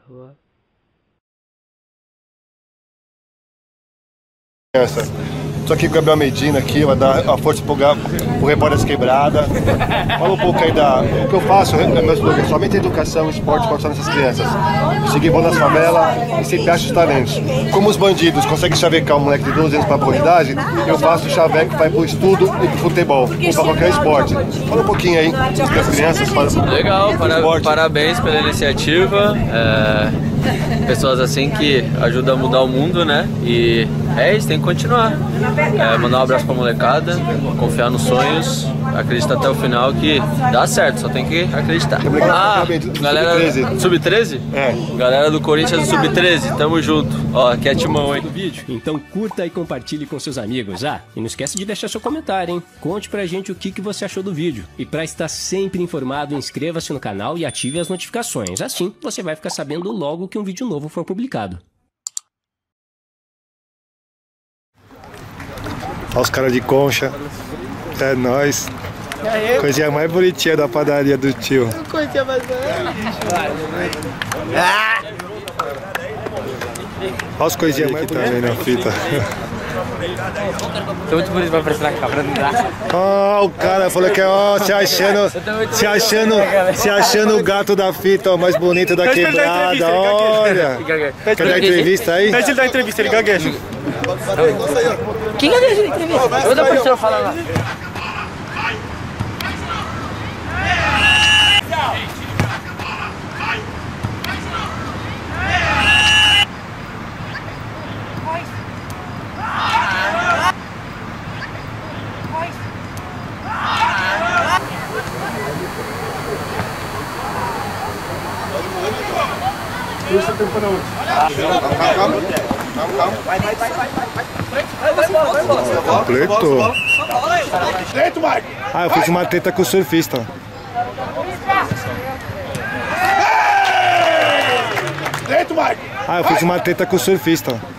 Tô aqui com o Gabriel Medina aqui, vai dar a força pro Repórter Quebrada. Fala um pouco aí o que eu faço, meu slogan, somente educação e esporte para essas crianças. Eu segui bom nas favelas e sempre acho os talentos. Como os bandidos conseguem chavecar um moleque de 12 anos para a oportunidade, eu faço o chaveco que vai pro estudo e pro futebol, ou para qualquer esporte. Fala um pouquinho aí das crianças. Legal, parabéns pela iniciativa. Pessoas assim que ajudam a mudar o mundo, né? E é isso, tem que continuar. Mandar um abraço pra molecada, confiar nos sonhos, acreditar até o final que dá certo, só tem que acreditar. Galera Sub-13? Galera do Corinthians do Sub-13, tamo junto. Ó, aqui é Timão, hein? Então curta e compartilhe com seus amigos. E não esquece de deixar seu comentário, hein? Conte pra gente o que você achou do vídeo. E pra estar sempre informado, inscreva-se no canal e ative as notificações. Assim, você vai ficar sabendo logo que um vídeo novo for publicado. Olha os caras de concha. É nóis. Coisinha mais bonitinha da padaria do tio. Coisinha mais Olha as coisinhas mais bonitas também na fita. Tô muito bonito pra aparecer na câmera, não dá. Ó, o cara falou que se achando o gato da fita, ó, mais bonito da quebrada. Olha. Quer dar entrevista aí? Deixa ele dar entrevista, ele gagueja. Quem gagueja na entrevista? Eu vou dar pra você falar lá. Deixa o tempo na onde? Calma. Vai. Completou. Dentro, Mike! Eu fiz uma treta com o surfista. Dentro, Mike! Eu fiz uma treta com o surfista. Vou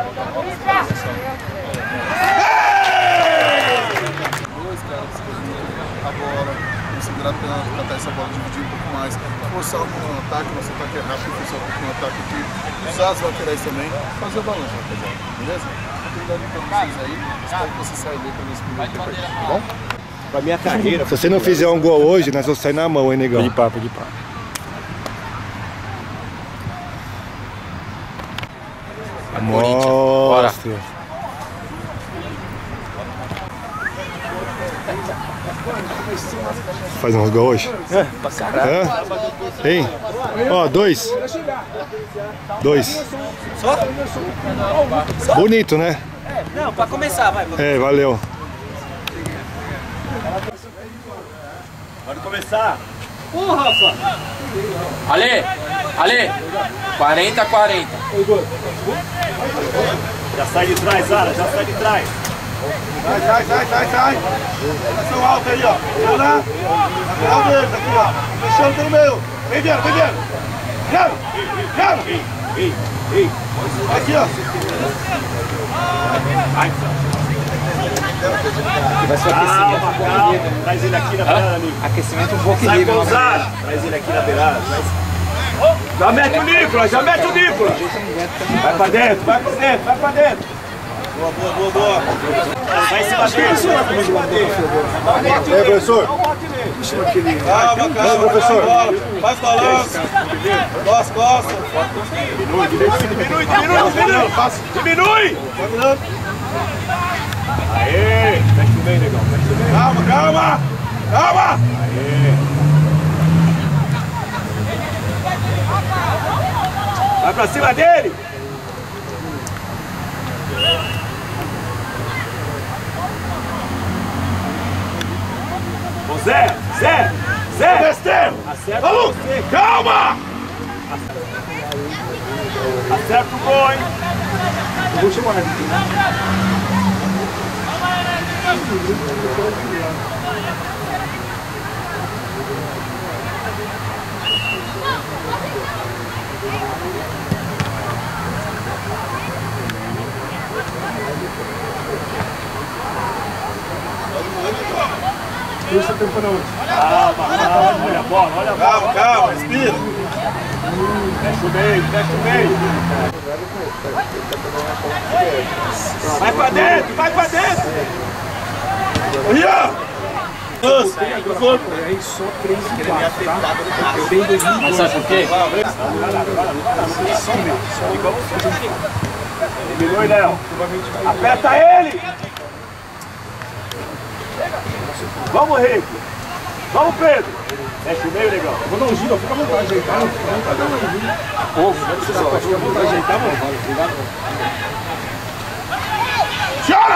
segurar tanto, catar essa bola, dividir um pouco mais, forçar no ataque, nosso ataque é rápido, forçar um pouco no ataque aqui, usar as laterais também, fazer o balanço, rapaziada, beleza? Obrigado pra vocês aí, espero que você saia bem nesse primeiro tempo aí, tá bom? Pra minha carreira. Se você não fizer um gol hoje, nós vamos sair na mão, hein, negão? Pode pá. Mostra. Faz uns gols hoje? Pra caralho. Hein? Ó, 2. Só? Bonito, né? Não, pra começar, vai. Valeu. Pode começar! Rafa! Ale! 40-40. Já sai de trás, Zara, já sai de trás! Sai! Ação alta aí, ó! Vai lá! Lateral deles aqui, ó! Fechando pelo meio! Vem dentro! Chama! Aqui, ó! Vai ser aquecimento um pouco livre. Traz ele aqui na beirada, amigo! Aquecimento um pouco Sai livre. com o Zara! Traz ele aqui na beirada! Já mete o Nicolas! Vai pra dentro! Boa! Vai se bater! E aí, professor? Calma, professor. Faz balanço! Costas! Diminui! Aê! Mexe bem, negão! Calma! Aê! Vai pra cima dele! Ô Zé! Besteiro! Vamos! Calma! Acerta o gol, hein? Eu vou chamar aqui. Deixa o tempo na onde? Calma, olha a bola. Calma, respira. Fecha o meio, fecha o meio. Vai pra dentro, vai pra dentro. Ian! Aí só 3 e 4, tá? Eu tenho 2000. Mas sabe por quê? Diminui, Léo. Aperta ele! Vamos, Rico. Vamos, Pedro. Fecha o meio, legal. Vou dar um giro, fica à vontade, ajeitar. Fica à vontade, ajeitar, mano. Senhora!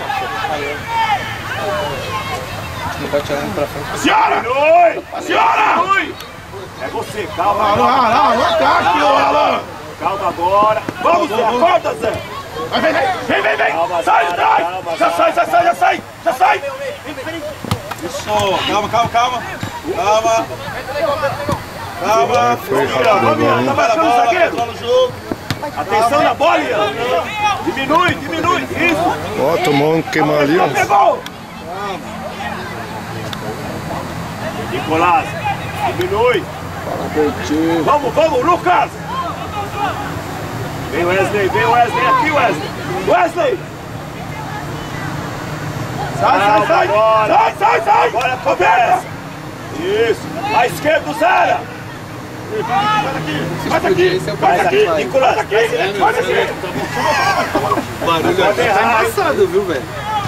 Não pode tirar pra frente. Senhora! Senhora! É você, calma. Alan, ataque, ô Alan! Calma agora. Vamos, Zé, acorda, Zé. Vem. Calma, Sai de trás. Já sai. Isso, calma. Calma. Tá marcando o zagueiro. Atenção na bola, Ian. Diminui. Isso. Ó, tomou um queimão ali, ó. Pegou. Nicolás, diminui. Vamos, Lucas. Vem Wesley aqui, Wesley. Sai. Agora começa. Isso. À esquerda, Zara. Faz aqui. Nicolás, aqui. Faz aqui. Barulho aqui tá embaçado, viu, velho?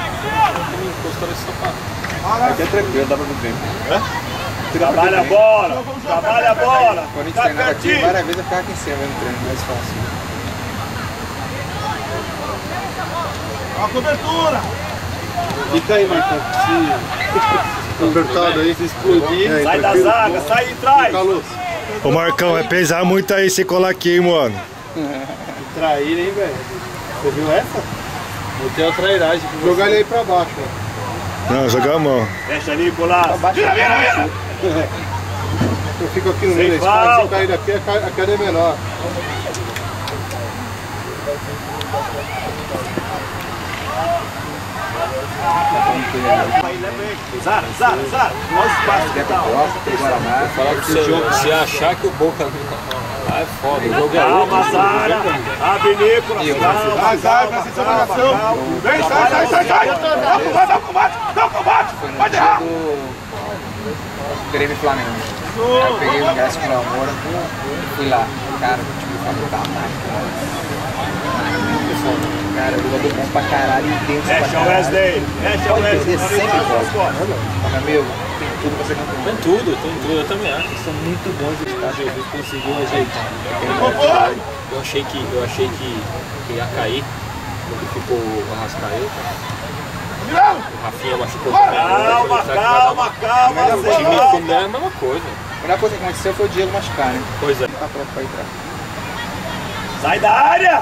Aqui é tranquilo, dá pra ver. Trabalha a bola. Quando a gente treinava aqui, várias vezes eu ficava aqui em cima vendo treino, mais fácil. A cobertura. Fica aí, Marcão. Apertado aí. Se explodir, Sai da zaga, sai de trás. Ô Marcão, vai pesar muito aí se colar aqui, hein, mano. traíra, hein, velho? Você viu essa? Botei a trairagem. Jogar ele aí pra baixo, ó. Não, jogar a mão. Fecha, Nicolás. Vira. Eu fico aqui no meio da escada, se eu cair daqui, a queda é menor. Zara. Olha o espaço que tá. Falar que se achar que o Boca é foda, o jogo é calma, Zara. Abre, Nicolás. Zara, presta atenção na marcação. Vem, sai. Dá o combate. Pode errar. Grêmio e Flamengo. Aí eu peguei o ingresso com o Amor, fui lá. Cara, o time do Flamengo tá mágico. Cara, o jogador bom pra caralho, intenso pra Fecha o caralho. Wesley. Sempre pode. Mas, meu, tem tudo pra ser campeão. Tem tudo, eu também acho. São muito bons os caras. Jesus conseguiu ajeitar. Eu achei que ia cair quando ficou o Arrascaeta. O Rafinha machucou também. Calma, O time é a mesma coisa. A melhor coisa que aconteceu foi o Diego machucar, né? Pois é. Tá pronto pra entrar. Sai da área.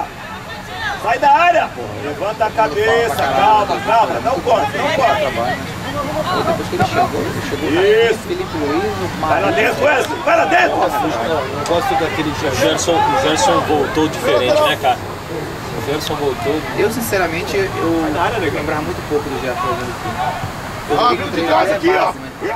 Levanta a cabeça, calma. Não corta. Depois que ele chegou Isso. Felipe Luiz, Vai lá dentro, Wesley. Vai lá dentro. Eu gosto daquele dia. O Gerson voltou diferente, né, cara? O Gerson voltou. Eu, sinceramente, eu lembrava muito pouco do Gerson jogando aqui. Aqui, ó.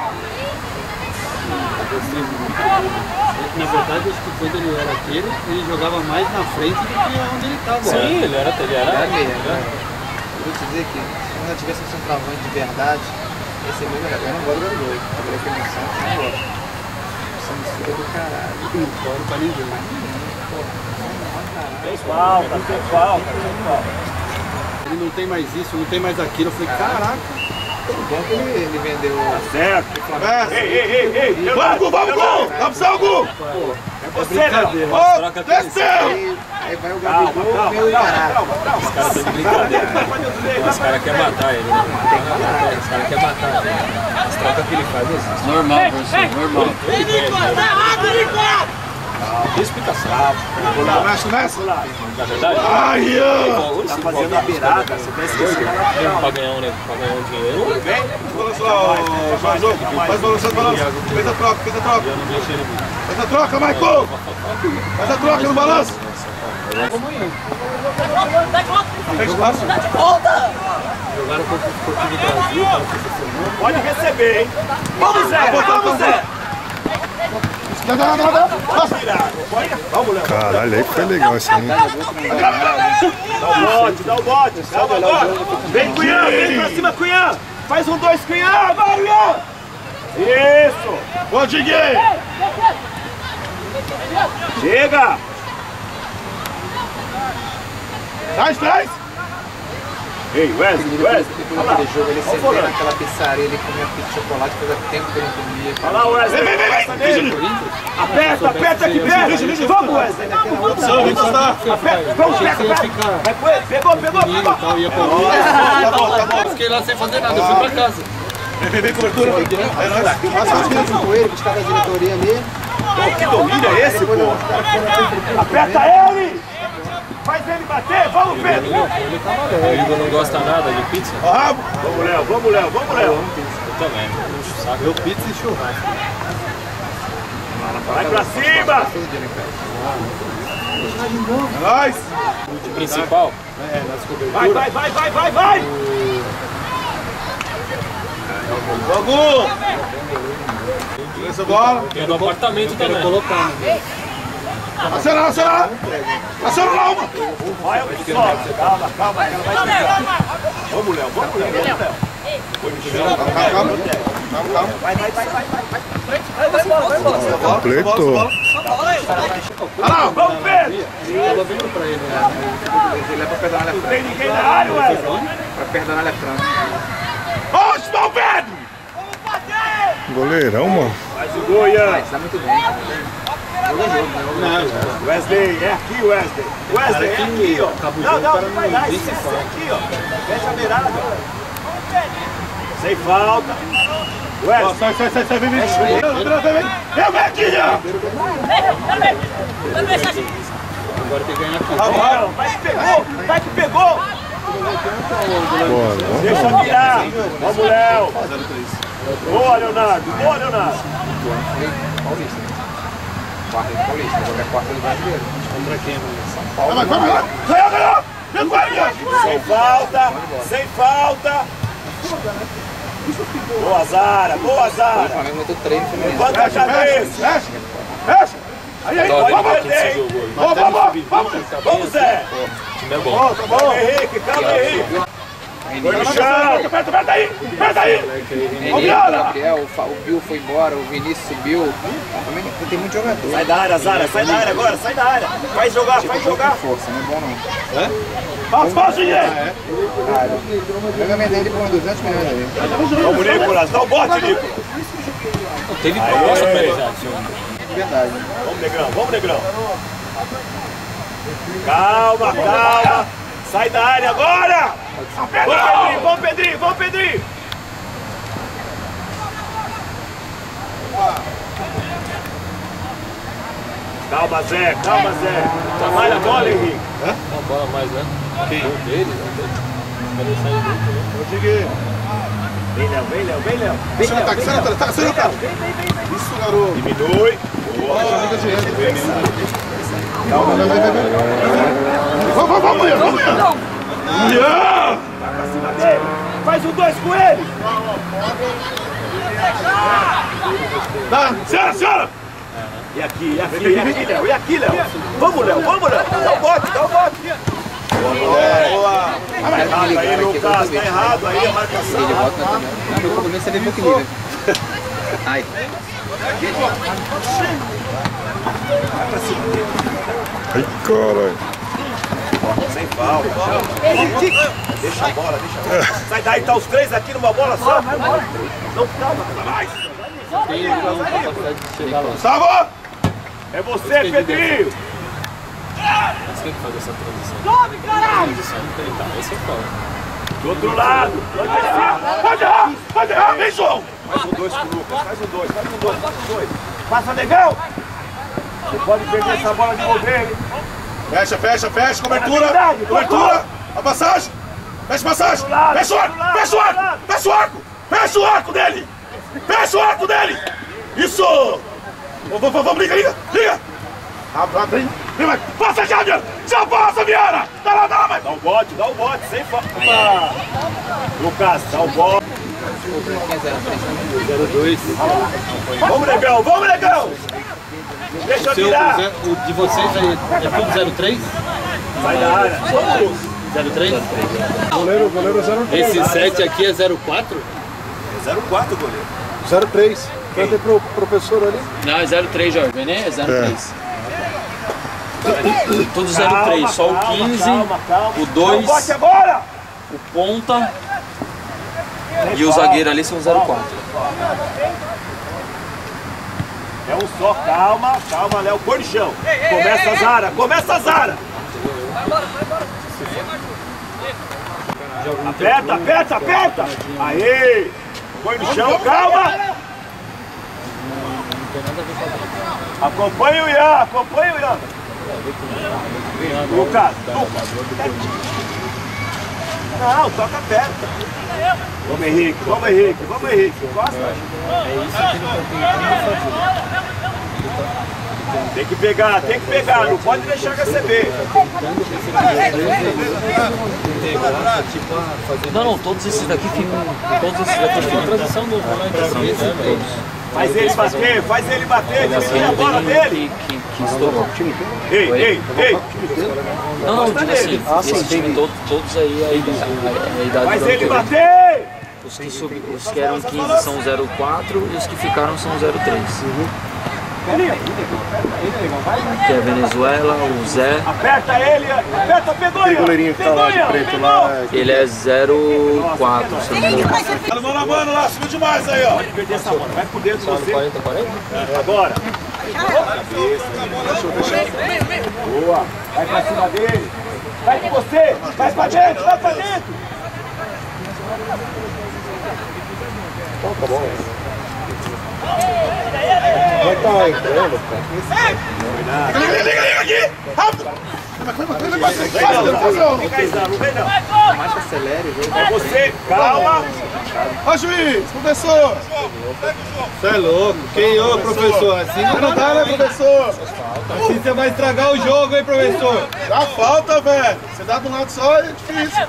Na verdade, acho que quando ele era aquele, ele jogava mais na frente do que onde ele estava. Sim, ele era meio. Eu vou te dizer que se eu tivesse um centroavante de verdade, esse é meu melhor. Eu não gosto do Gabigol. Eu falei que eu não gosto. Você me fica do caralho. Não gosto pra ninguém. Tem falta. Ele não tem mais isso, não tem mais aquilo. Eu falei, caraca. Bom que ele vendeu. Certo. Ei. Vamos, Gu! É você, Léo. Desceu! Aí vai o Gabigol, meu e Pará. Os caras estão de brincadeira. Os caras querem matar ele. Os caras querem matar ele. As trocas que ele faz existem. Normal, professor, normal. Tem explicação. Começa. Na verdade, Tá fazendo a beirada, você tá esquecendo. pra ganhar um dinheiro. Vem. Faz balanço. Fez a troca. Eu não deixei ele vir. Faz a troca, Michael. Faz a troca no balanço. Jogaram contra o Esportivo Brasil, cara. Pode receber, hein? Vamos, Zé. Caralho, aí foi legal isso aí. Dá o bote. Calma agora. Vem, Cunhã, vem pra cima, Cunhã. Faz 1, 2, Cunhã. Vai, Cunhã. Isso. Consegui. Chega. Traz. Ei, Wesley. Aquele jogo, ele sentei naquela pizzaria, ele comia pizza de chocolate, fazia tempo que eu não comia. Olha lá, Wesley. Vem. Aperta aqui perto. Vamos, Wesley. Vamos, pega. Vai com ele. Pegou. Eu fiquei lá sem fazer nada, eu fui pra casa. Vem, cobertura. É nóis. Passa uns minutos com ele, buscar a diretoria ali. Que domínio é esse, pô? Aperta ele! Faz ele bater, vamos, Pedro! O Igor não gosta nada de pizza? Vamos, Léo! Eu também, puxo o saco. Eu pizza e churrasco. Vai pra cima! É nóis! O principal? É, nas coberturas. Vai! Logo! Essa bola. Tem do apartamento também. Aciona lá, uma! Vai, sobe! Calma, ela vai ficar. Vamos, Léo! Calma. Vai. Completou. Vamos, Pedro! Tava vindo pra ele, né? Ele é pra perder na Não tem ninguém na área, Wesley! Pra perder na franca. Onde está o Pedro? Goleirão, mano. Faz o gol, Ian! Mas tá muito bem. Wesley, é aqui, Wesley! Wesley, é aqui, ó! Não vai lá, isso é aqui, ó! Fecha a beirada! Sem falta! Wesley! Sai, vem! Vem aqui, Ian! Agora tem que ganhar aqui. Vai que pegou! Bora. Deixa virar! Vamos, Léo! Boa, Leonardo! Paulista. Quarta de Paulista, agora é quarta do brasileiro. Contra quem, mano? São Paulo. Ganhou! Vem com ele! Sem falta! Boa, Zara! O Flamengo meteu 3 no Fluminense. Levanta a cabeça! Fecha! Aí, vamos perder! Vamos, Zé! O time é bom. Calma, Henrique! Foi no chão! Aperta aí! Henrique, o Gabriel, o Bill foi embora, o Vinícius subiu. Tem muito jogador. Sai da área, Zara! Sai da área agora! Sai da área! Vai jogar! Força, não é bom não. Passa, Guilherme! O jogamento dele por uns 200 milhões ali. Vamos, Nicolas! Dá o bote, Nicolas! Teve proposta pra ele já. Verdade. Vamos, Negrão! Calma! Sai da área agora! Vamos, Pedrinho! Calma, Zé! Trabalha a bola, Henrique! Uma bola mais, né? Quem? Dele, Ele sai muito, né? Consegui! Vem, Léo! Sai, cara! Isso, garoto! Diminui! Calma, vamos, Ian! Vai pra cima dele! Faz 1, 2 com ele! Senhora! E aqui, Léo! Vamos, Léo! Dá o bote! Boa! Aí, Lucas, tá errado aí a marcação. Ele volta também. Não, meu compromisso é ver meu equilíbrio. Ai. Ai, caralho. Sem falta. Deixa a bola. Sai daí, tá os 3 aqui numa bola só. Não, calma, mais. Gustavo! É você, Pedrinho! Mas quem que faz essa transição? Transição não tem, tá? Esse é foda. Do outro lado! Pode errar, vem, João! Faz 1, 2 pro Lucas, faz um 2. Passa, negão! Você pode perder essa bola de novo dele. Fecha, cobertura! A passagem! Fecha passagem! Fecha o arco dele! Isso! Vamos, liga! Passa, Javier! Já passa, Vieira! Dá lá, vai! Dá o bote, sem falta! Lucas, dá o bote! 0-2. Vamos, negão! Deixa eu virar. O de vocês aí é tudo 03? Sai da área. 03? Goleiro 03. Esse 7 aqui é 04? É 04, goleiro. 03. Canta pro professor ali. Não, é 03, Jorge. Vem, é 03. Tudo 03, só o 15, o 2, Bote agora! o ponta e o zagueiro ali são 04. É um só, calma, calma, Léo, põe no chão. Começa a Zara, começa a Zara! Aperta, aperta, aperta! Aê! Põe no chão, calma! Acompanha o Ian, acompanha o Ian! Lucas, não, toca perto. Vamos Henrique, vamos Henrique, vamos Henrique. Gosta? É isso que ele tem que pegar, não pode deixar receber. Não, todos esses daqui ficam. Todos esses daqui ficam. Transição do volante, Faz ele bater, desvia a bola dele. Que estourou. Ei. Não, digo assim, esse time todos aí, a idade. Faz ele bater! Os que eram 15 são 04 e os que ficaram são 03. Que é a Venezuela, o Zé. Aperta ele, aperta, pegou ele. O goleirinho que tá lá de preto lá. Ele é 04, se não me engano. Tá mano a mano lá, subiu demais aí, ó. Pode perder essa bola, vai por dentro de você. 40. Agora. Boa, vai pra cima dele. Vai com você, vai pra dentro, vai pra dentro. Tá bom. Vai estar entrando, cara. Liga aqui! Rápido! Mais acelere, viu? É você, calma. Ó, juiz, professor! Você é louco, quem ô professor? Assim Não dá, né, professor? assim você vai estragar o jogo, hein, professor? Dá falta, velho. Você dá de um lado só, é difícil.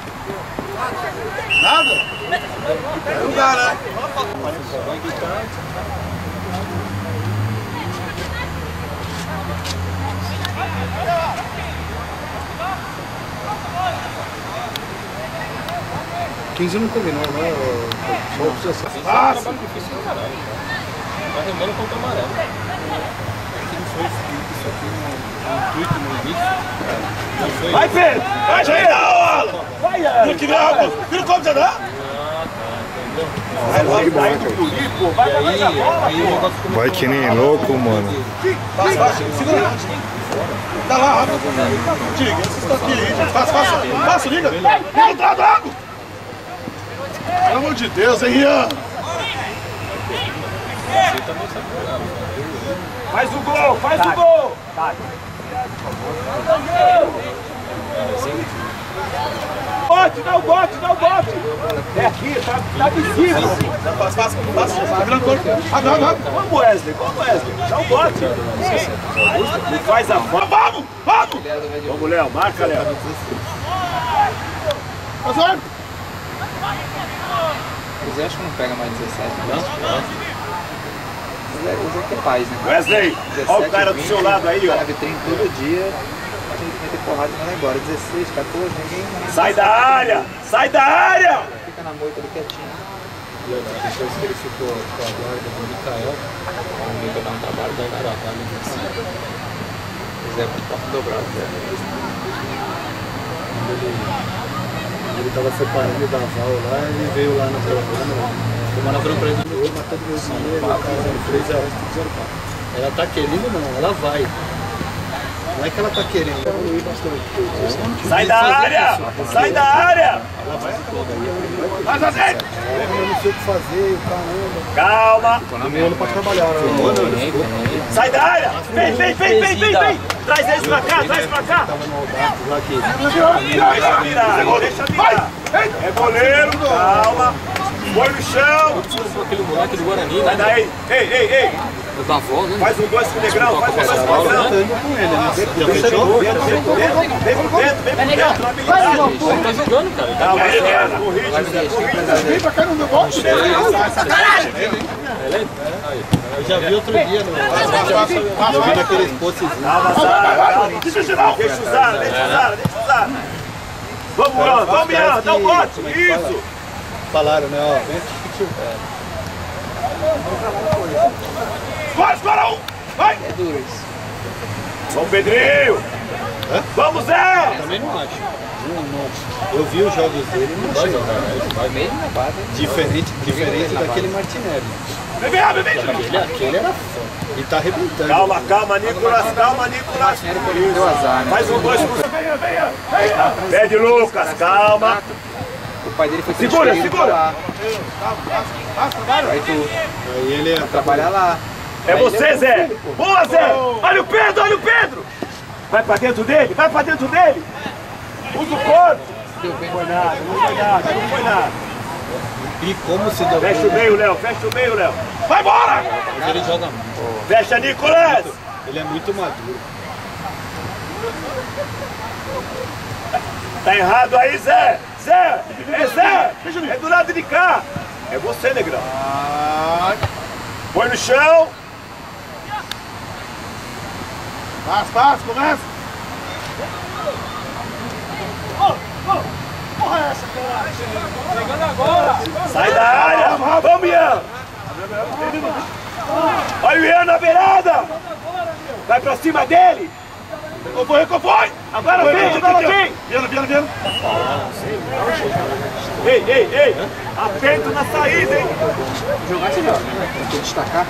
Nada? Não dá, né? 15 não combinou, né? Ah, Tá remando contra o amarelo. Vai, Pedro! Vai, Jair! Vai, Vira que vira, vira como você dá? Vai que nem louco, mano. Segura. Dá lá, rápido. Diga, vocês estão aqui, gente. Faça, liga. Liga o Drago. Pelo amor de Deus, hein, Ian? Faz o gol, faz o gol! Bote, dá o bote! É aqui, tá visível! Passa. Tá virando corpo. Rápido. Vamos, Wesley! Dá o bote! E faz a bola! Vamos! Vamos, Léo, marca, Léo! Azar! O Zé acho que não pega mais 17, não? O Zé que é paz, né? Wesley, 17, olha o cara do seu lado aí, ó. Na vitrine todo dia, a gente vai ter porrada e manda embora. 16, 14, ninguém... Sai da área! Fica na moita ali quietinho. Depois que ele ficou com a guarda do Mikael, o Mikael dá um trabalho da Carvalho assim. O Zé com o papo dobrado, né? Ele tava separando da Val lá, ele veio lá na programa. O manobrou pra ele. Matando meu dinheiro, o cara 03, a resto tudo 04. Ela tá querendo não, ela vai. Não é que ela tá querendo, ela evoluir bastante. Sai da área! Mas assim! Eu não sei o que fazer, caramba. Calma! Tô na meia pra trabalhar, né? Sai da área! Vem! Traz eles pra cá! Tava no Aldax lá que... Deixa virar! É goleiro! Calma! Põe no chão! Aquele moleque do Guarani. Sai daí! Ei! Da avó, né? Faz um 2 com o Negrão, faz um 2 com o Negrão. Com ele, né? Vem por dentro, habilidade. Tá jogando, cara. Calma, com ritmo. Vem pra cá no meu bote. Eu já vi outro dia no. Eu vi naqueles posts. Calma, deixa usar. Vamos, Ian, dá o bote. Isso. Falaram, né? Ó, vem aqui. Escora um! Vai! É duro isso. Vamos, Pedrinho! Vamos, Zé! Também não acho. Eu vi os jogos dele, não vai jogar. Vai meio na base. Diferente daquele Martinelli. Vem! Aquele era foda. E tá arrebentando. Calma, Nicolas. Deu azar, né? Faz um 2 por... Venha! Pede, Lucas, calma. O pai dele foi Segura! Lá. Vai tu. Aí ele Vai trabalhar lá. É você, Zé! Boa, Zé! Olha o Pedro! Vai pra dentro dele! Usa o corpo! Deu bem. Não foi nada. E como se deu. Fecha o meio, Léo! Vai embora! Ele joga muito. Fecha, Nicolas! Ele é muito maduro. Tá errado aí, Zé! Zé! É do lado de cá! É você, Negrão! Põe no chão! Passa, começa! Porra é essa, cara? Chegando agora! Sai da área! Vamos, Ian! Olha o Ian na beirada! Vai pra cima dele! Foi! Agora vem! Viana! Ei! Atento na saída, hein? Jogar assim, ó. Tem que destacar.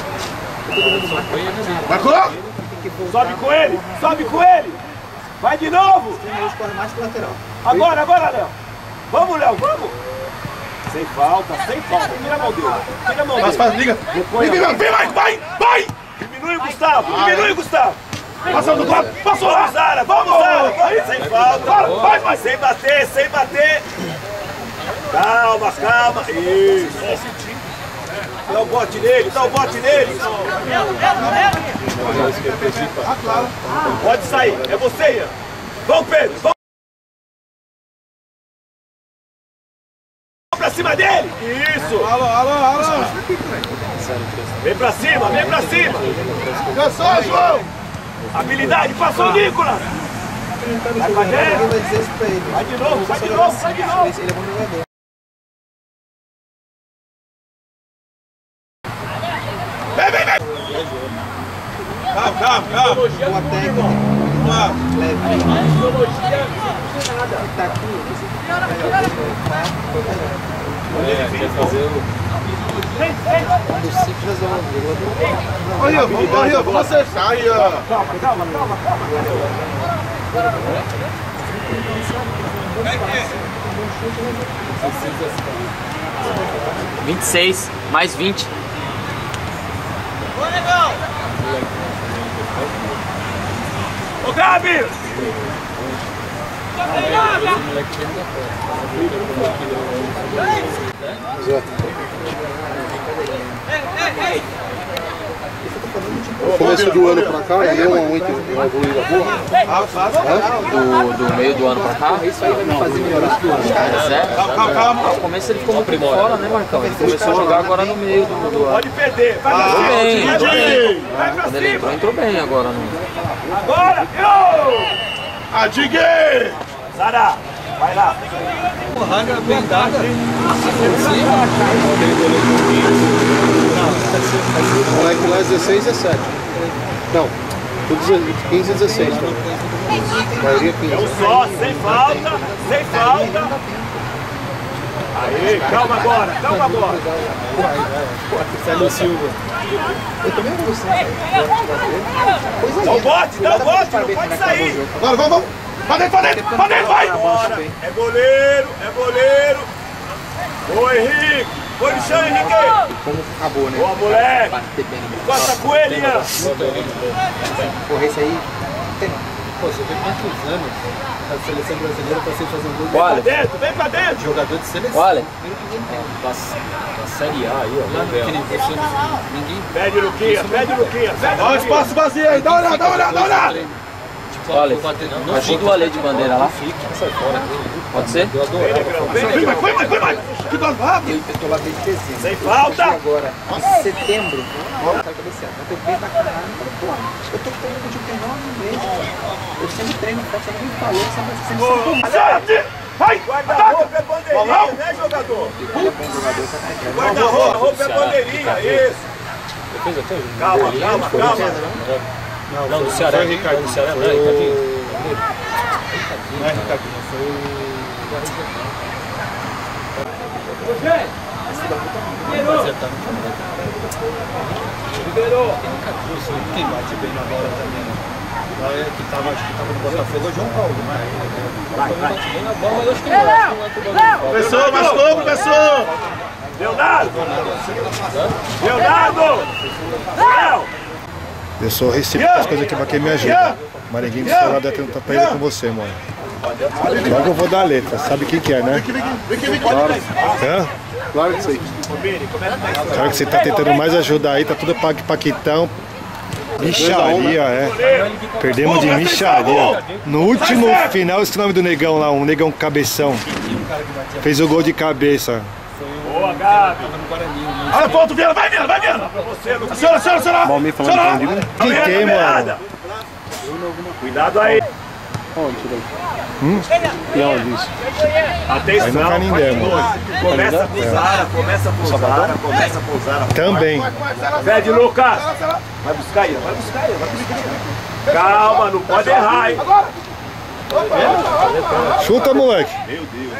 Marcou! Sobe com ele! Vai de novo! Corre mais pro lateral. Agora, Léo! Vamos, Léo, vamos! Sem falta! Tira a mão dele! Faz, liga! Vem mais, vai! Diminui o Gustavo! Passou do lado, passou lá! Zara, vamos, Zara! Sem falta! Vai! Sem bater! Calma! Isso! Dá o bote nele! Pode sair, é você, Ian! Vamos, Pedro! Vamos pra cima dele! Isso! Alô! Vem pra cima! Cansou, João! Habilidade, passou o Nicolas! Vai pra dentro! Vai de novo! Ele é bom jogador. Vem! Calma! Boa técnica. Leve. Tá aqui. Quer fazer o... Olha, vamos acertar aí, ó. Calma. 26, mais 20. Ô, Gabi! No começo do ano pra cá, deu uma evoluída boa. Do meio do ano pra cá? Isso aí vai me fazer melhorar do ano. Calma. No começo ele ficou muito fora, né, Marcão? Ele começou a jogar agora no meio do ano. Pode perder! Vai pra Entrou bem. Vai pra Quando ele cima! entrou bem agora. Agora! Adigue! Zara, vai lá! Porrada bem dada. O moleque lá é 16 e 17. Não, tudo 15 e 16. A maioria 15. É um só, sem falta! Aê, calma agora! Célio Silva. Eu também vou gostar. Dá o bote, não pode sair! Agora, vamos! Pra dentro, vai! Bora. É goleiro! Boa, Henrique! Põe no chão, Henrique! Como acabou, né? Boa, moleque! Bater bem. Costa com ele, Ian! Porra, esse aí. Não tem não. Pô, você vê quantos anos a seleção brasileira tá sem fazer um gol. Vem pra dentro, vem pra dentro! Jogador de seleção. Olha. Na Série A aí, ó. Lá naquele ninguém. Pede Luquinha, pede Luquinha. Olha o espaço vazio aí, dá uma olhada, dá uma olhada, dá uma olhada! Olha, ajuda o Ale de bandeira lá. Sai fora. Pode ser? Eu adorava. Foi mais! Que nós vamos! Eu tô lá desde dezembro. Sem falta! Agora, em setembro, tá cabeceando. Eu tô bem pra caralho. Eu tô treinando de 9 meses, cara. Eu sempre treino, você não me falou, sempre vai! Guarda-roupa é bandeirinha, né, jogador? Guarda-roupa é bandeirinha, isso! Calma. Não, no Ceará é Ricardo. No Ceará não é Ricardinho. Não é Ricardinho, foi Liberou! Quem bate bem na bola também. Acho que tava no Botafogo, é o João Paulo, mas bate bem na bola, mas acho que não. Professor, mais como, professor? Leonardo! Eu sou recibo das coisas que quem me ajuda. Maringuinho do seu lado tentando aprender com você, mano. Logo eu vou dar a letra, sabe quem que é, né? Claro. Claro que sei. Claro que você tá tentando mais ajudar aí, tá tudo paquitão. Micharia, é. Perdemos de micharia. No último final, esse nome do negão lá, um negão cabeção. Fez o gol de cabeça. Boa, Gabi! Olha, ponto, Viana, vai, Viana! Senhora! Malmir falando comigo. Quem tem, mano? Cuidado aí! E onde isso? Atenção! Aí no Canindé, mano. Começa a pousar. Também. Pede, Lucas! Vai buscar aí. Calma, não pode errar, hein? Chuta, moleque! Meu Deus!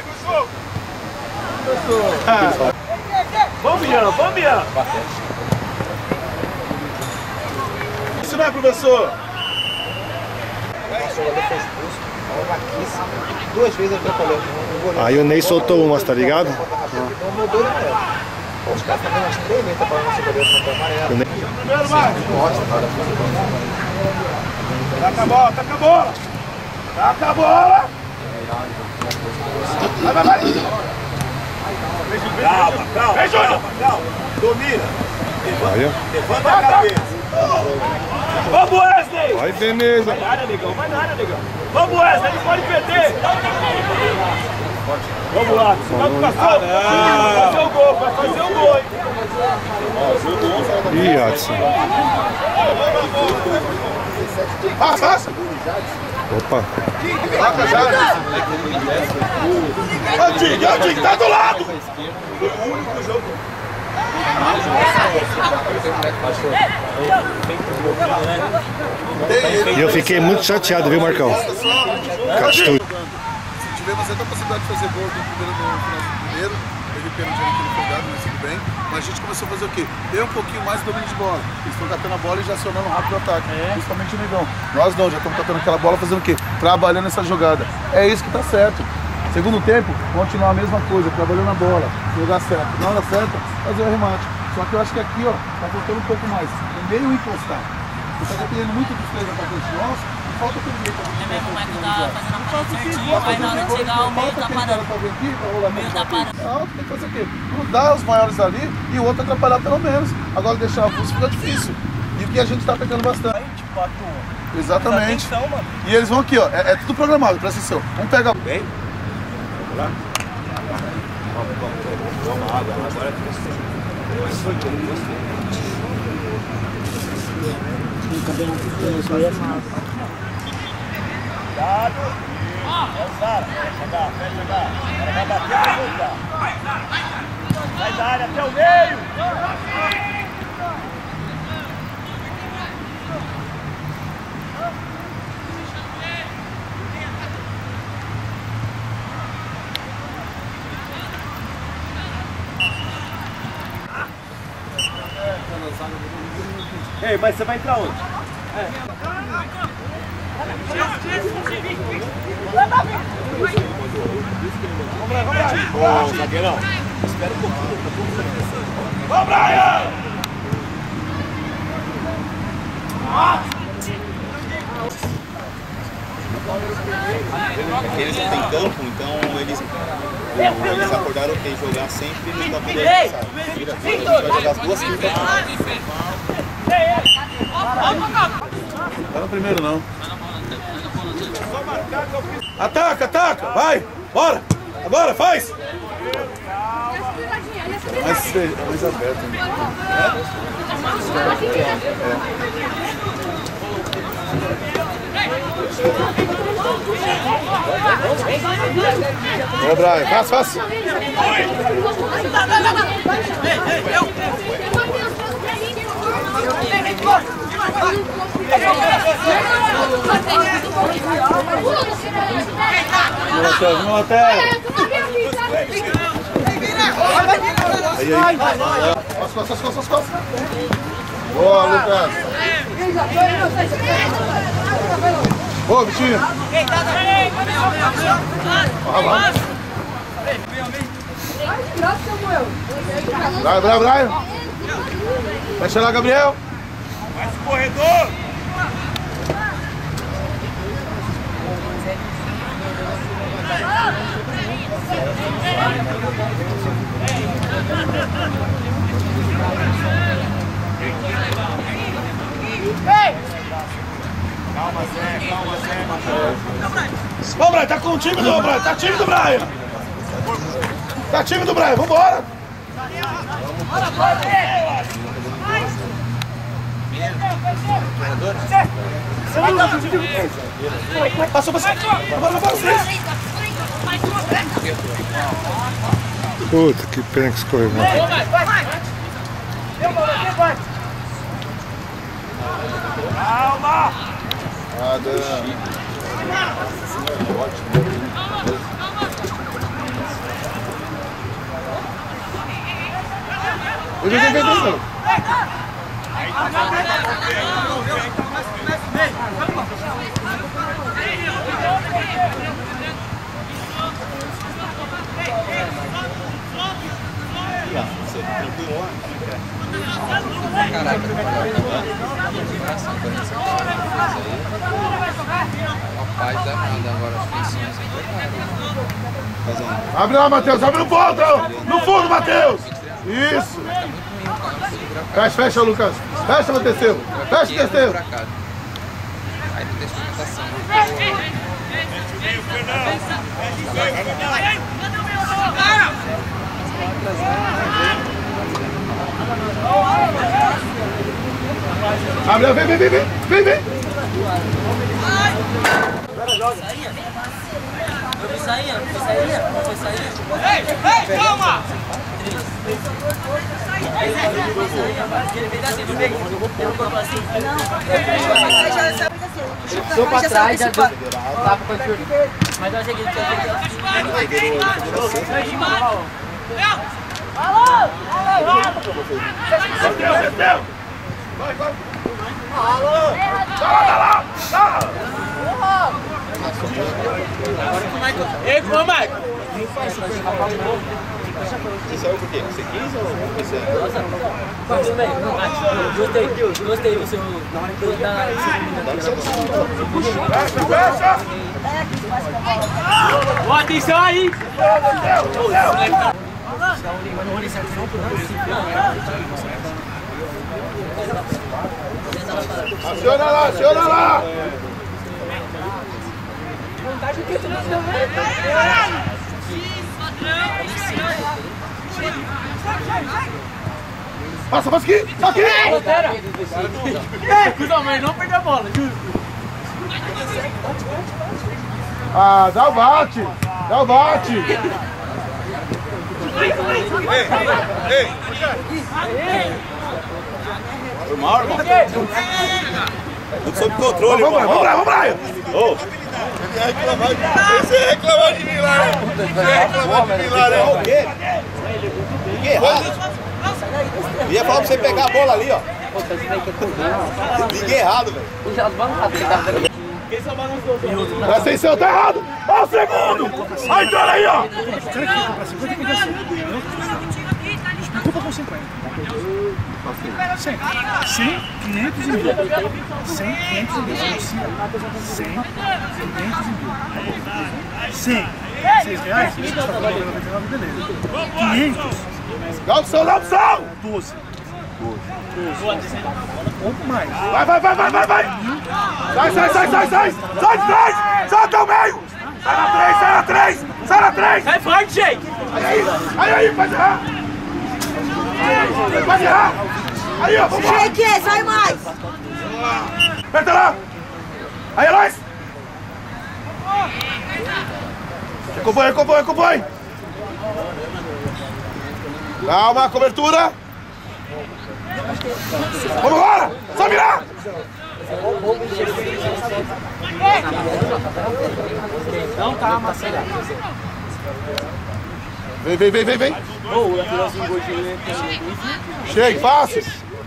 Vamos, Bian! Isso não é, professor? O jogador foi expulso, vaquíssimo. 2 vezes ele atrapalhou. Aí o Ney soltou umas, tá ligado? Então mudou de amarelo. Os caras estão dando umas 3 vezes atrapalhando esse goleiro no campo amarelo. Primeiro, vai! Taca a bola! Vai! Calma! Vem, Júnior! Domina! Levanta a cabeça! Vamos, Wesley! Vai, Veneza! Vai na área, negão! Vamos, Wesley! Ele pode perder! Vamos lá! Vai fazer o gol, hein? Ih, Adson. Passa! Opa! Toca já! Antigo, tá do lado! Foi o único jogo. E eu fiquei muito chateado, viu, Marcão? Castor. Se tivemos até a possibilidade de fazer gol no final do primeiro, teve pênalti ali que ele foi dado, mas tudo bem. Mas a gente começou a fazer o quê? Ter um pouquinho mais de domínio de bola. Eles estão catando a bola e já acionando rápido o ataque. Principalmente o negão. Nós não, já estamos catando aquela bola fazendo o quê? Trabalhando essa jogada. É isso que tá certo. Segundo tempo, continuar a mesma coisa, trabalhando a bola, jogar certo. Na hora certa, fazer o arremate. Só que eu acho que aqui, ó, tá faltando um pouco mais. É meio encostar. Você tá dependendo muito dos 3 atacantes nossos, e falta aquele jeito. É mesmo, o Michael tá fazendo a parada certinho, aí na hora de chegar ao meio tá parando. O meio tá parando. Não, tem que fazer o quê? Cruzar os maiores ali e o outro atrapalhar pelo menos. Agora deixar a avulso fica difícil. E o que a gente tá pegando bastante. Exatamente. E eles vão aqui, ó. É tudo programado, presta atenção. Vamos pegar. Bem? Vamos lá. Vamos água. Agora é cuidado! É o Zara, vai chegar. Ela vai bater e voltar. Sai da área até o meio! Ei, mas você vai entrar onde? Vamos lá! Ô, zagueirão, espera um pouquinho, Vamos, Brian! Porque eles não têm campo, então eles acordaram que jogar sempre no campo do adversário. A gente vai jogar as duas quintas. Não é no primeiro não. Ataca, ataca, vai, bora, agora, faz! Mais aberto, né? Ô, Brian, faz! Vamos até. Aí. Costas. Boa, Lucas. Boa, Vitinho. Brian. Fecha lá, Gabriel. Mais corredor. Calma, Zé. Ô, Brian, tá com o time do Brian. Tá time do Brian. Tá time do Brian, vambora. Passou. Bora vocês. Puta, que pena que escorregou. Vai. Calma. Abre lá, Matheus, abre no ponto! No fundo, Matheus! Isso! Fecha, Lucas! Fecha, Matheus! Fecha, Matheus! Aí não tem sustentação. Abre, vem! Eu vou sair. Ei, calma! Sou pra trás, já deu. Tava com a tiro. Mas eu achei que ele tinha. Alô! Ei, como, Michael? Você saiu por quê? Você quis ou você... Gostei do seu... Fecha! Boa atenção aí! Aciona lá! Passa aqui! Cusão, mas não perdeu a bola, justo. Ah, dá o bate! Ei! Foi mal, irmão? Tudo sob controle, irmão. Vamos lá! Você reclamar de mim lá, né? O quê? Que errado. Ia falar pra você pegar a bola ali, ó. Liguei errado, velho. Presta atenção, tá errado! Ó o segundo! Aí, olha aí, ó! 50. 100, 500 e mil. 100, 500 e mil. 100, 500 e mil. 100, 6 reais? Você está falando 99, beleza. 500. Dá opção, dá opção! 12. Um pouco mais. Vai! Sai! Solta o meio! Sai na 3! Sai forte, gente! Aí, faz errar! Faz errar! Aí, ó, vamos lá! Shake, sai mais! Aperta lá! Aí, Eloís! Compõe! Calma, cobertura! Vamos embora! Só virar! Não tá amassado. Vem! Chega, fácil!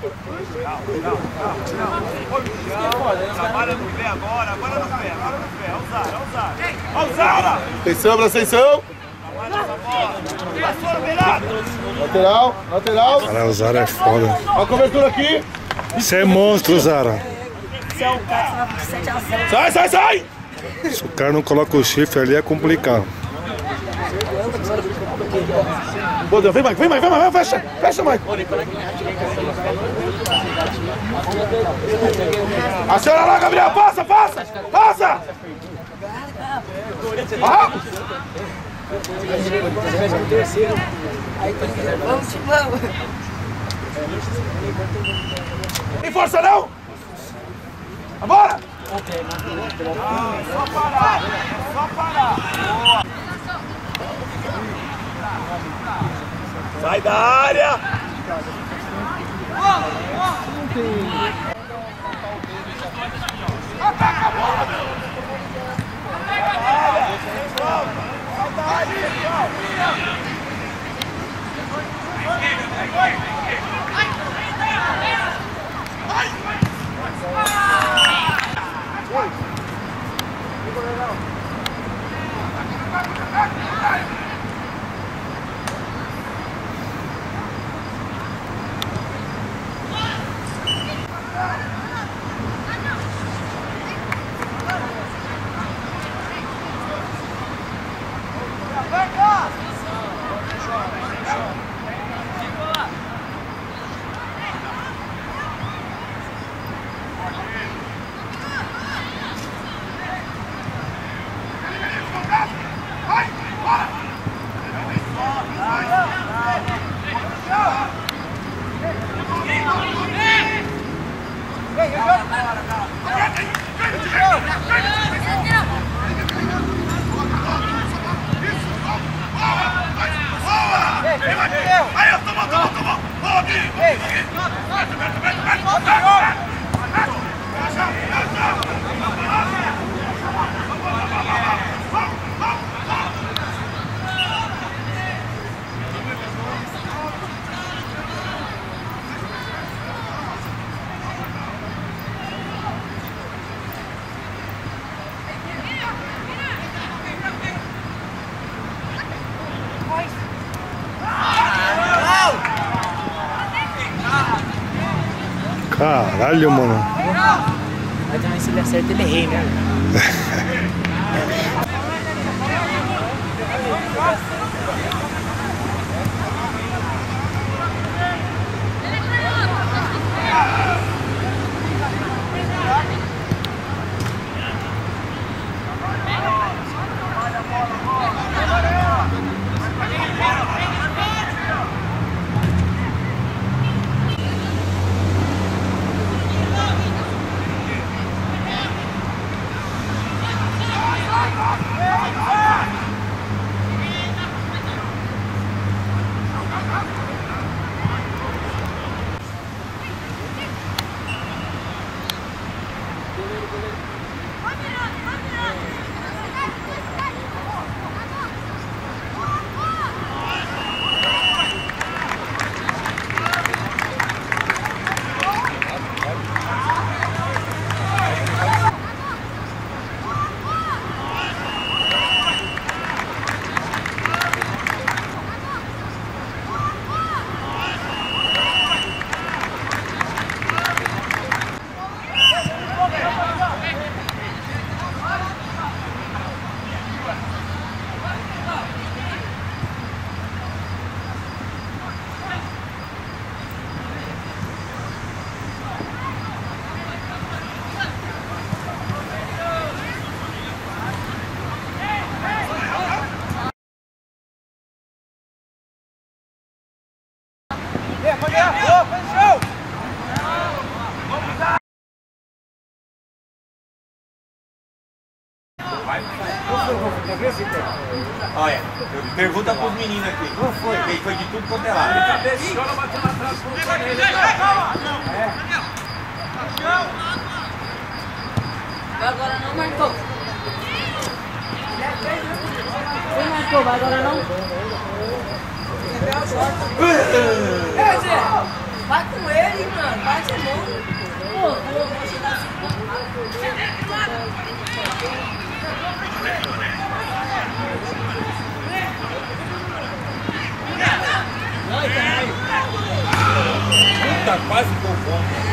Trabalha no pé agora no pé, Ousara! Atenção, presta atenção! Lateral! Cara, o Zara é foda. Olha a cobertura aqui! Você é monstro, Zara. Você é um cara que 7 a 0. Sai! Se o cara não coloca o chifre ali é complicado. Boa, vem, Mike, fecha, Mike. Aciona lá, Gabriel, passa! Vamos. Tem força não? Vambora! Só parar! Boa! Sai da área! Ataca a bola! Caralho, mano. Mas também se ele acerta, ele errei, né? Olha, pergunta pros meninos aqui. Não foi? Quem foi de tudo quanto é lado. Agora não, Marcão. Você marcou, vai agora não? É, Zé, vai com ele, mano. Vai ser bom. Pô, vou chegar assim. Puta, quase gol bom.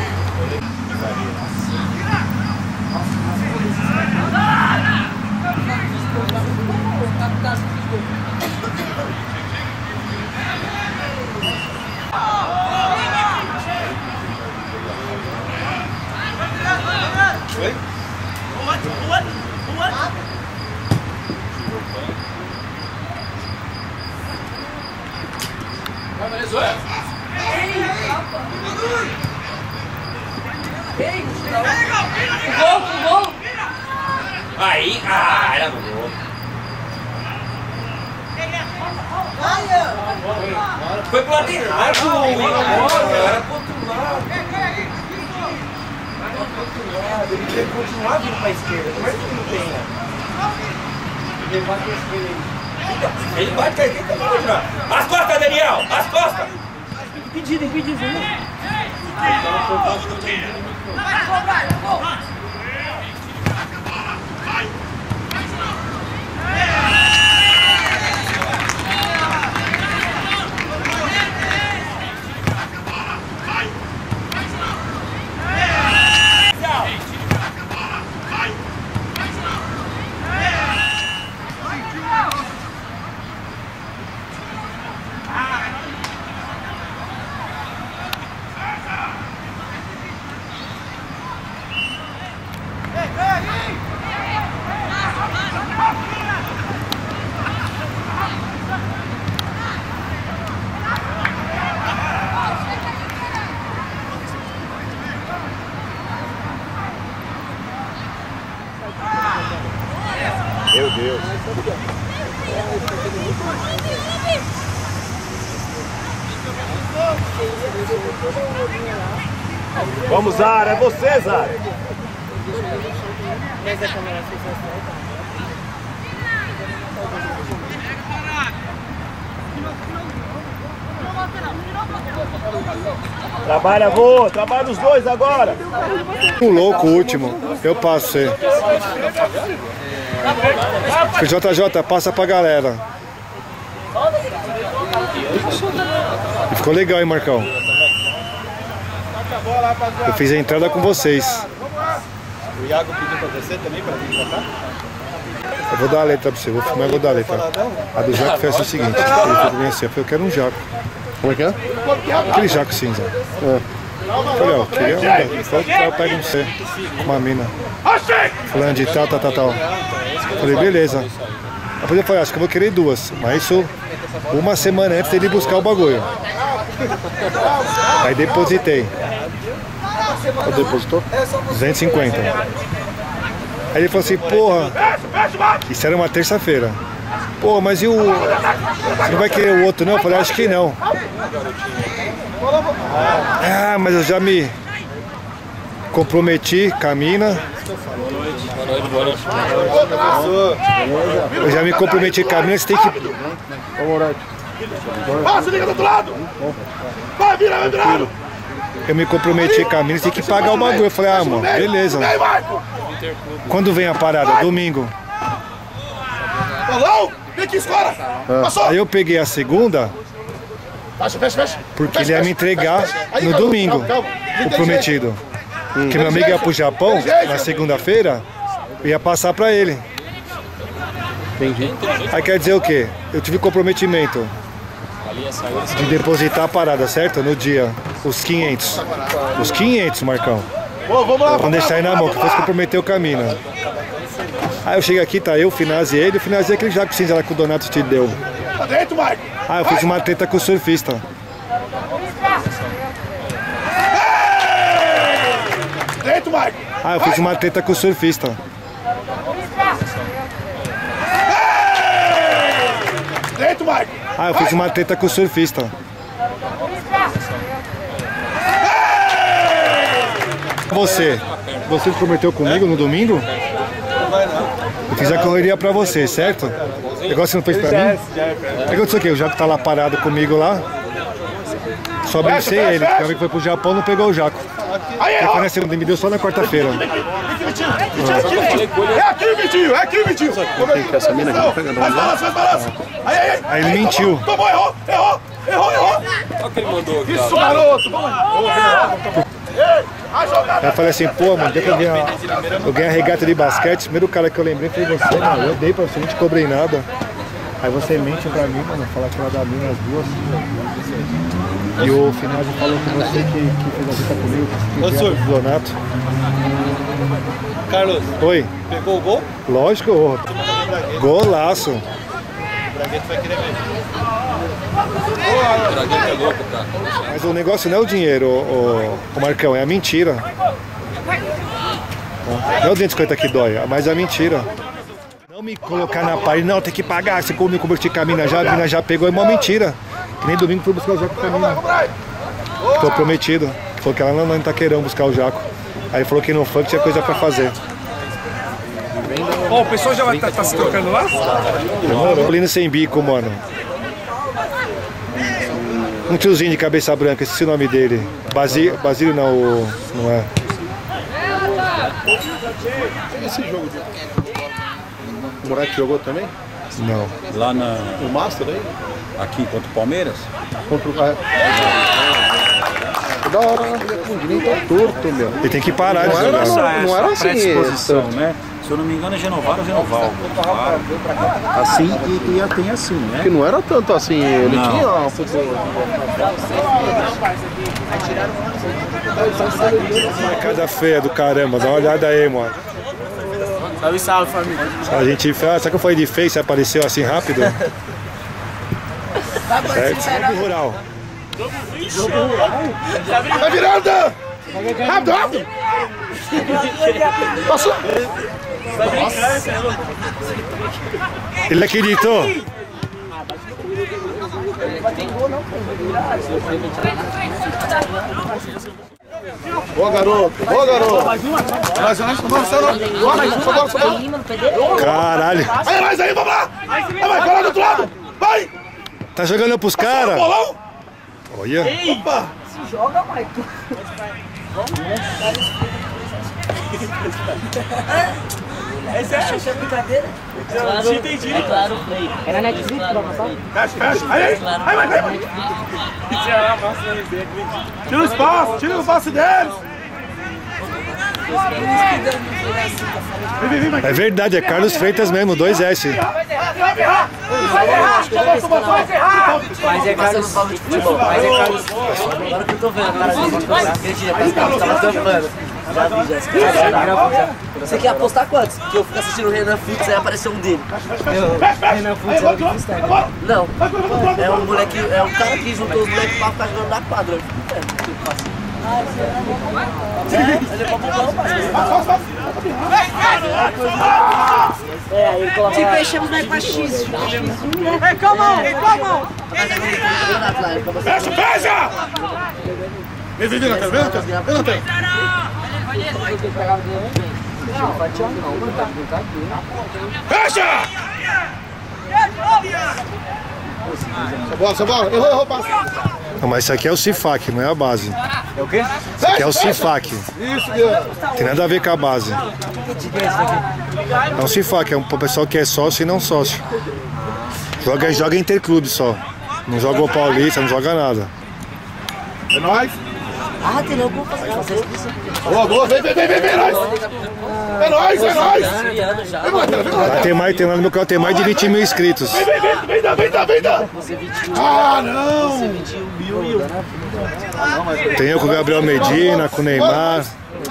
Oi? Vai, Venezuela! Gol! Aí, era no gol. Foi pro lado errado, era pro outro lado. Ele tem que continuar vindo pra esquerda, não é que ele não tenha. Ele bate pra esquerda. Ele bate com a esquerda pra continuar. As costas, Daniel! As costas! Impedido. Meu Deus. Vamos, Zara, é você, Zara. Trabalha, vô, trabalha os dois agora. Um louco último, eu passo você. JJ, passa pra galera. E ficou legal, hein, Marcão? Eu fiz a entrada com vocês. O Iago pediu pra você também, pra vir pra cá? Eu vou dar a letra pra você, vou filmar e vou dar a letra. A do Jaco fez o seguinte, ele foi bem assim, eu quero um Jaco. Como é que é? Aquele Jaco cinza. Eu falei, ó, queria um, falou que eu pego um C, uma mina. Falando de tal. Falei, beleza. Depois eu falei, acho que eu vou querer duas, mas isso uma semana antes dele buscar o bagulho. Aí depositei. Quanto depositou? 250. Aí ele falou assim, porra, isso era uma terça-feira. Pô, mas e o... Você não vai querer o outro não? Eu falei, acho que não. Ah, mas eu já me comprometi com a mina. Boa noite. Eu já me comprometi com a mina, você tem que... Passa, liga do outro lado! Vai, virado! Eu me comprometi com a mina, você tem que pagar o bagulho. Eu falei, ah, mano, beleza. Quando vem a parada? Domingo. Alô? Vem aqui, escora! Aí eu peguei a segunda, Fecha. porque ele ia me entregar no domingo, o prometido. Porque meu amigo ia pro Japão, na segunda-feira, eu ia passar pra ele. Entendi. Aí quer dizer o quê? Eu tive comprometimento de depositar a parada, certo? No dia, os 500. Os 500, Marcão. Vamos lá, vamos deixar aí na mão, que depois comprometeu o caminho. Aí eu cheguei aqui, tá eu, o Finazzi e ele. O Finazzi é aquele jaco cinza lá que o Donato te deu. Tá dentro, Mike! Ah, eu fiz uma treta com o surfista. Dentro, Mike! Ah, eu fiz uma treta com o surfista. Dentro, Mike! Ah, eu fiz uma treta com o surfista. Você se comprometeu comigo no domingo? Eu fiz a correria pra você, certo? Igual você não fez pra mim? O que aconteceu aqui? O Jaco tá lá parado comigo lá. Só abracei ele, porque ele foi pro Japão e não pegou o Jaco. Ele foi na segunda, me deu só na quarta-feira. É aqui, Vitinho! É aqui, Vitinho! Tem que essa mina aqui pegando balança! Aí ele mentiu. Tomou, errou! Olha o que ele mandou. Isso, garoto! Aí eu falei assim, pô, mano, que eu ganhei a regata de basquete. Primeiro cara que eu lembrei foi você, mano. Eu dei pra você, não te cobrei nada. Aí você mente pra mim, mano, falar que ela dá mina as duas. E o Finazzi falou com você que fez a vida comigo, que fez o Donato. Carlos. Oi. Pegou o gol? Lógico, ô. Golaço. O Braguete vai querer mesmo. O Braguete é louco, cara. Mas o negócio não é o dinheiro, o Marcão, é a mentira. Não é o 250 que dói, mas é a mentira. Não me colocar na parede, não, tem que pagar. Você me converti com a mina já pegou, é uma mentira. Que nem domingo foi buscar o Jaco com a mina. Tô prometido. Falou que ela não tá querendo buscar o Jaco. Aí falou que no funk tinha coisa pra fazer. Ó, o pessoal já vai tá se tocando lá? Demorou. Lino sem bico, mano. Um tiozinho de cabeça branca, esqueci o nome dele. Basílio não, não é. Esse jogo de... O moleque jogou também? Não. Lá na... O Master aí? Aqui contra o Palmeiras? Contra o... Da hora, o Guilherme tá torto, meu. Ele tem que parar de jogar. Não era assim, disposição, né? Se eu não me engano é Genovaro ou Genovaldo. Assim e tem assim, né? Que não era tanto assim, ele não. tinha um futebol. Marcada feia do caramba, dá uma olhada aí, mano. Salve, salve, família. A gente fala, sabe que eu falei de feio, você apareceu assim rápido? Certo? Jogo rural. Tá virando! Rápido! Passou! Ele acreditou? Boa, garoto! Boa, garoto! Caralho! Vai mais aí, vamos lá! Vai lá do outro lado! Vai! Tá jogando pros caras? Olha! Opa! Se joga, Maicon! Essa é a brincadeira? Claro, entendi. É claro, Frei. Era Netflix pra passar? Fecha! Aí! Vai! Tira o espaço! Tira o passe deles! É verdade, é Carlos Freitas mesmo, 2S. Mas é Carlos. Agora que eu tô vendo, cara, acredita, parece que ela tava tampando. Já vi, já. Você quer apostar quantos? Que eu fico assistindo o Renan Fux, aí apareceu um dele. Renan Fux é o do freestyle. Não, é um moleque, é um cara que juntou os moleques pra ficar jogando na quadra. Se fechamos mais pra X. Calma! Fecha! Vem! Fecha! Essa bola! Errou, passe! Não, mas isso aqui é o CIFAC, não é a base. É o quê? Isso aqui é o CIFAC. Isso, Guilherme. Tem nada a ver com a base. É um CIFAC, é um pessoal que é sócio e não sócio. Joga interclube só. Não joga o Paulista, não joga nada. É nóis! Ah, tem não como fazer isso. Boa, vem, nóis! É nóis! Tem lá no meu canal, tem mais de 20 mil inscritos. Vem dar! Ah, não! Tem eu com o Gabriel Medina, com o Neymar.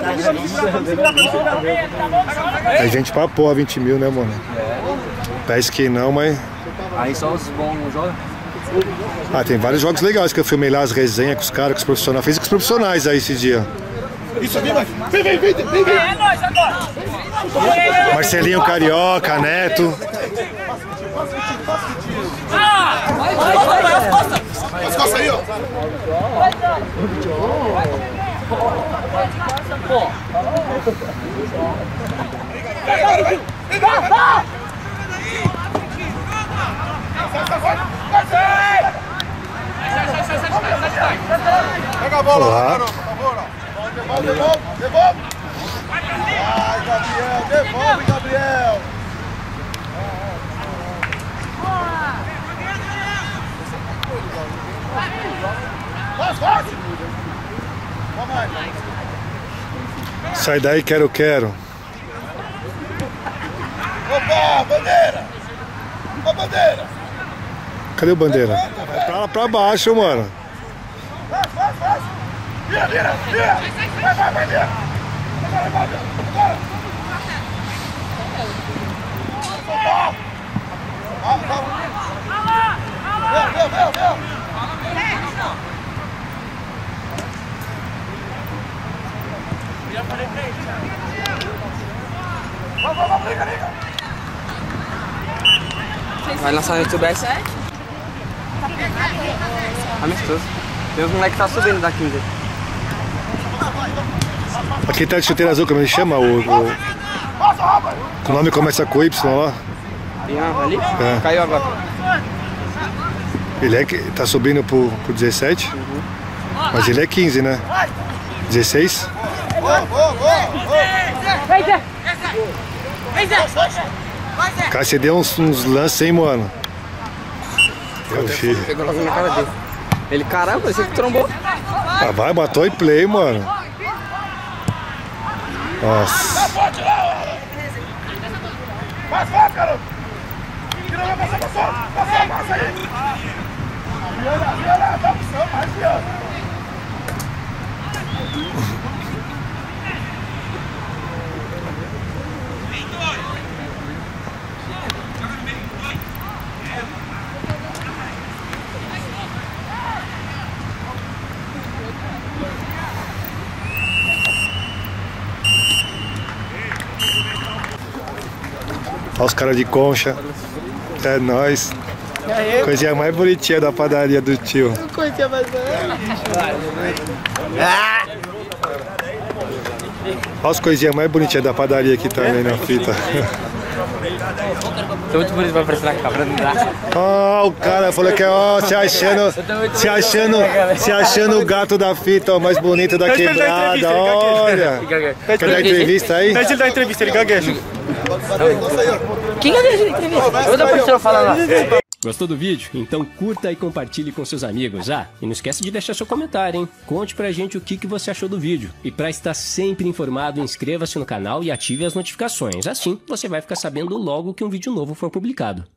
É gente pra porra, 20 mil, né, mano? Parece que não, mas... Aí só os bons jogos? Ah, tem vários jogos legais que eu filmei lá, as resenhas com os caras, com os profissionais. Fiz com os profissionais aí esse dia. Isso, vem, vem. É nóis agora. Marcelinho Carioca, Neto. Vai, as costas. As costas aí, ó. Pega a bola, garoto, por favor. Devolve. Vai, Gabriel, devolve, Gabriel. Forte. Vamos aí. Sai daí, quero. Opa, bandeira. Ó, bandeira. Cadê o bandeira? Vai pra baixo, mano. Vai. Vira. Vai, bandeira. Agora. Meu. Vamos, liga. Vai lançar no YouTube essa? Amistoso. Tem uns moleques que tá subindo da 15. Aqui tá de chuteira azul, como ele chama? O nome começa com Y lá. Ali? É. Caiu agora. Ele tá subindo pro 17, mas ele é 15, né? 16? Cara, você deu uns lances, hein, mano? Meu filho. Pegou logo na cara dele. Ele, caramba, parecia que trombou. Ah, vai, matou e play, mano. Nossa. Vai, garoto. Tira lá, passa aí. Vira, dá opção, mais Viana. Olha os caras de concha. É nóis. Coisinha mais bonitinha da padaria do tio. Coisinha mais Olha as coisinhas mais bonitinhas da padaria aqui também na fita. Tô muito bonito pra aparecer na câmera, não dá. Ó, o cara falou que ó, se achando o gato da fita, ó, mais bonito da quebrada, olha. Quer dar entrevista aí? Deixa ele dar entrevista, ele gagueja. Quem gagueja na entrevista? Eu da parceira falando lá. Gostou do vídeo? Então curta e compartilhe com seus amigos. E não esquece de deixar seu comentário, hein? Conte pra gente o que você achou do vídeo. E pra estar sempre informado, inscreva-se no canal e ative as notificações. Assim, você vai ficar sabendo logo que um vídeo novo for publicado.